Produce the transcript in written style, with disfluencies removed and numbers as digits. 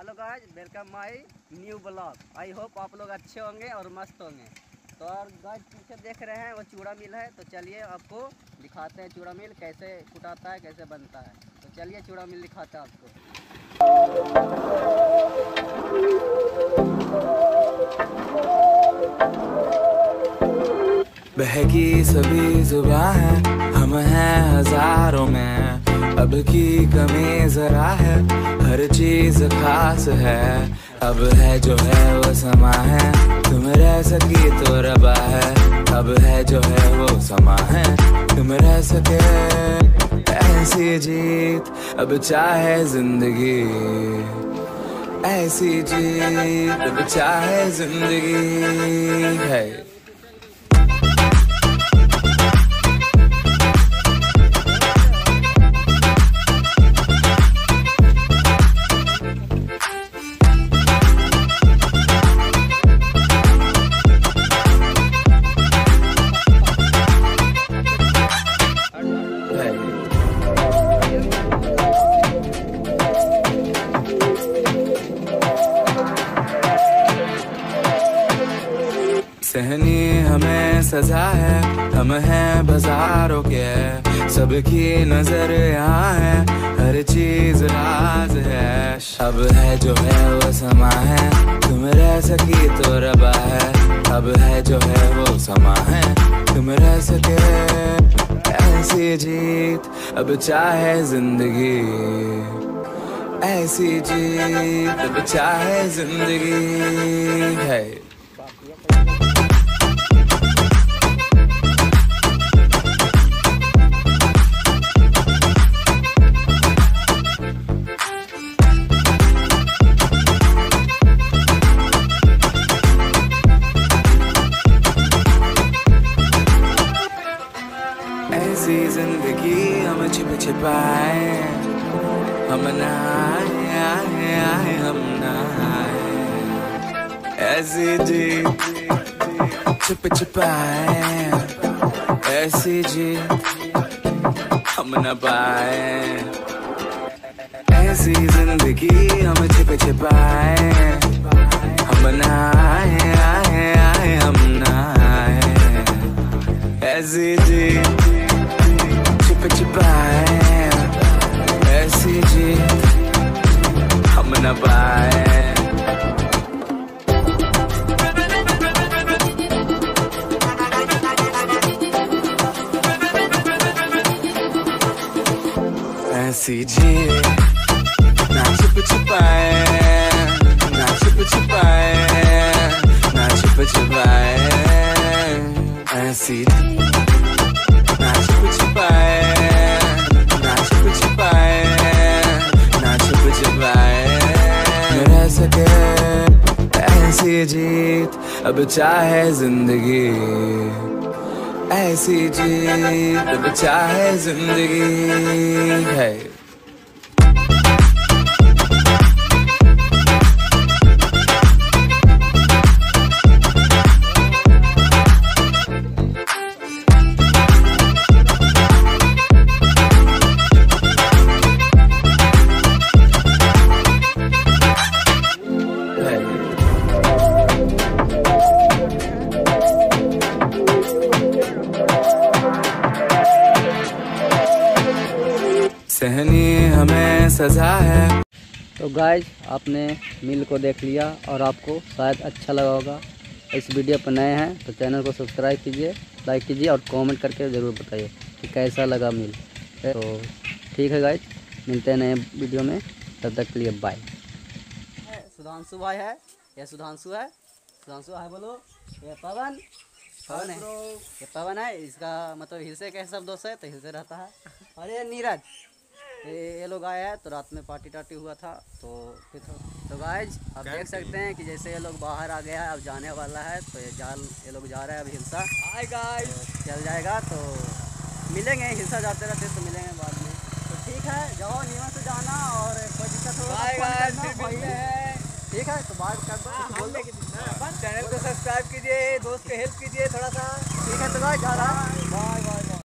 Hello guys, welcome my new blog. I hope आप लोग अच्छे होंगे और मस्त होंगे। तो और गाइस पीछे देख रहे हैं वो चूड़ा मिल है, तो चलिए आपको दिखाते हैं चूड़ा मिल कैसे कुटाता है, कैसे बनता है। तो चलिए चूड़ा मिल दिखाते हैं आपको। बहकी सभी जुबां है, हम हैं हजारों में, अब की कमी जरा है, हर चीज खास है। अब है जो है वो समा है, तुम रह सकी तो रबा है। अब है जो है वो समा है, तुम रह सके ऐसी जीत। अब चाहे जिंदगी ऐसी जीत, अब चाहे जिंदगी है। सहनी हमें सजा है, हम हैं बाजारों के, सबकी नजर यहाँ है, हर चीज राज है। अब है जो है वो समा है, तुम रह सकी तो रबा है। अब है जो है वो समा है, तुम रह सके ऐसी जीत। अब चाहे जिंदगी ऐसी जीत, अब चाहे जिंदगी है। ऐसी जिंदगी हम छिप छिपाए, हम नहाए हम नहाए। ऐसी जी छिप छिपाए, ऐसी जी हम न पाए। ऐसी जिंदगी हम छिप छिपाए, हम नहाए हम नहाए। ऐसी जी छिप छिपाए, ऐसी जी हम न पाए। ऐसी जी ना छिप छिपाए, ना छिप छिपाए, ना छिप छिपाए। ऐसी ना छिप छिपाए, ना छिप छिपाए, ना छिप छिपाए। रह सके ऐसी जीत, अब चाहे जिंदगी ऐसी जीत, अब चाहे जिंदगी है। सहनी हमें सजा है। तो गाइज आपने मिल को देख लिया और आपको शायद अच्छा लगा होगा। इस वीडियो पर नए हैं तो चैनल को सब्सक्राइब कीजिए, लाइक कीजिए और कमेंट करके ज़रूर बताइए कि कैसा लगा मिल। तो ठीक है गाइज, मिलते हैं नए वीडियो में, तब तक के लिए बाय। सुधांशु भाई है, ये सुधांशु है, सुधांशु है बोलो। ये पवन है, ये पवन है, इसका मतलब हिलसे के सब दोस्त है तो हिलसे रहता है। और ये नीरज, ये लोग आए हैं तो रात में पार्टी टार्टी हुआ था तो फिर तो गाइज आप देख सकते हैं कि जैसे ये लोग बाहर आ गया है, अब जाने वाला है। तो ये लोग जा रहे हैं अब हिलसा। हाय गाइज, तो चल जाएगा तो मिलेंगे, हिलसा जाते रहते तो मिलेंगे बाद में। तो ठीक है, जाओ नियम से जाना और कोई दिक्कत हो ठीक है। तो बात कर दो, चैनल को सब्सक्राइब कीजिए, दोस्त को हेल्प कीजिए थोड़ा सा। ठीक है तो गाइज जा रहा, बाय।